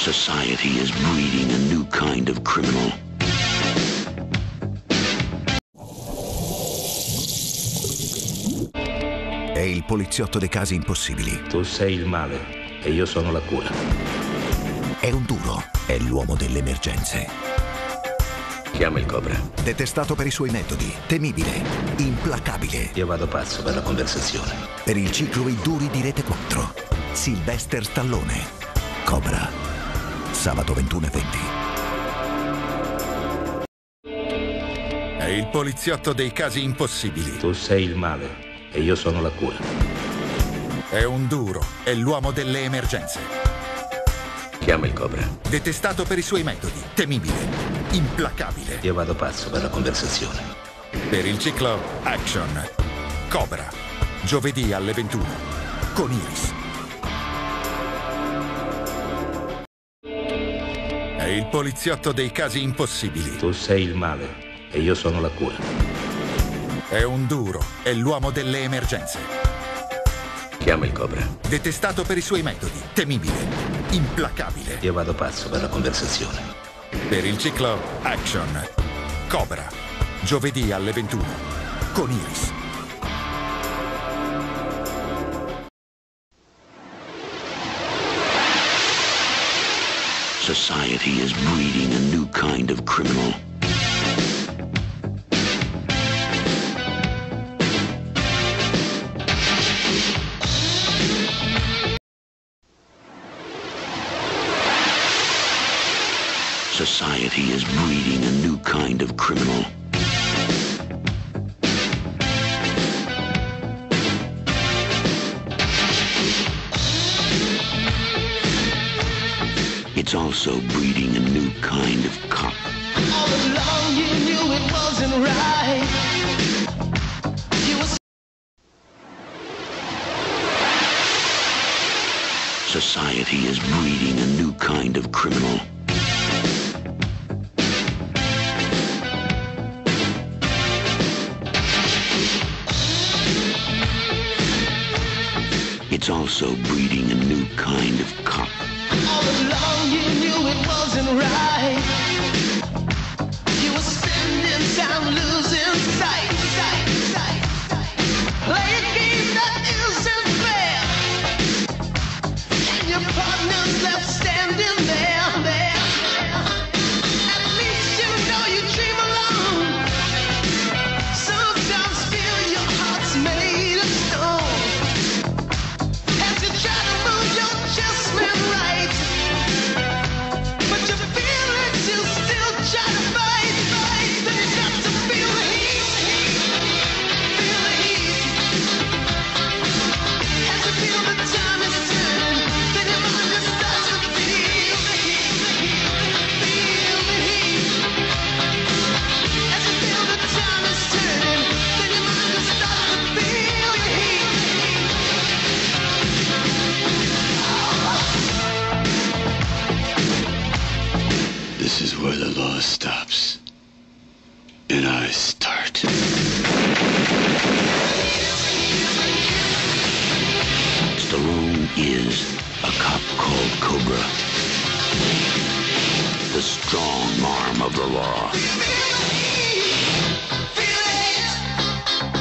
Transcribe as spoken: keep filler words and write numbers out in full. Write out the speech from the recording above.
Society is breeding a new kind of criminal. È il poliziotto dei casi impossibili. Tu sei il male e io sono la cura. È un duro, è l'uomo delle emergenze. Chiama il Cobra. Detestato per i suoi metodi, temibile, implacabile. Io vado pazzo per la conversazione. Per il ciclo I duri di Rete quattro. Sylvester Stallone. Cobra. Sabato ventuno e venti. È il poliziotto dei casi impossibili. Tu sei il male e io sono la cura. È un duro, è l'uomo delle emergenze. Chiama il Cobra. Detestato per i suoi metodi, temibile, implacabile. Io vado pazzo per la conversazione. Per il ciclo Action. Cobra. Giovedì alle ventuno. Con Iris. È il poliziotto dei casi impossibili. Tu sei il male e io sono la cura. È un duro, è l'uomo delle emergenze. Chiama il Cobra. Detestato per i suoi metodi, temibile, implacabile. Io vado pazzo per la conversazione. Per il ciclo Action. Cobra. Giovedì alle ventuno. Con Iris. Society is breeding a new kind of criminal. Society is breeding a new kind of criminal. It's also breeding a new kind of cop. All along you knew it wasn't right. You was... Society is breeding a new kind of criminal. It's also breeding a new kind of cop. All along you knew it wasn't right. You were spending time losing sight, sight, sight, sight. Play a game that isn't fair. And your partner's left standing there, there. At least you know you dream alone. Sometimes feel your heart's made of stone. As you try to move your adjustment right, but you feel it, you still try to fight, fight. Then you got to feel the heat, feel the heat. As you feel the time is turning, then your mind just starts to feel the heat, feel the heat. As you feel the time is turning, then your mind just starts to feel the heat. This is where the law stops, and I start. Stallone is a cop called Cobra. The strong arm of the law.